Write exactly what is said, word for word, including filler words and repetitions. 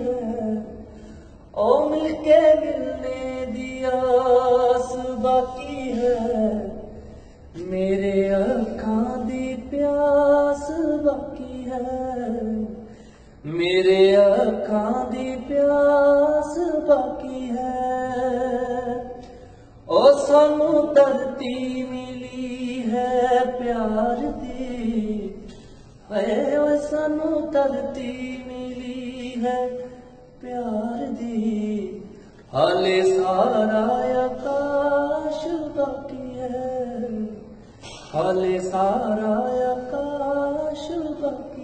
है, ओ मिलके मिलने दी आस बाकी है, मेरे अखां दी प्यास बाकी है, मेरे अखां दी प्यास बाकी है। ओ सानू धरती मिली है प्यार दी, है ओ सानू धरती मिली है प्यार दी, हाले सारा आकाश बाकी है, हाले सारा आकाश बाकी